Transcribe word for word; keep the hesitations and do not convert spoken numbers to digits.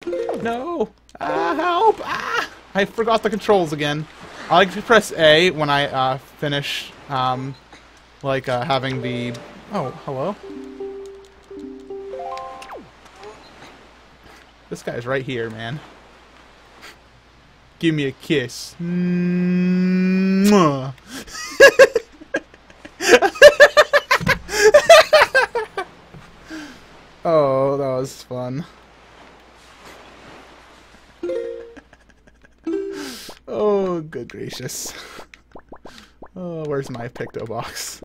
No! Ah, help! Ah! I forgot the controls again. I like to press A when I uh, finish, um, like uh, having the... Oh, hello? This guy's right here, man. Give me a kiss. Mwah. Oh, that was fun. Oh, good gracious. Oh, where's my Picto box?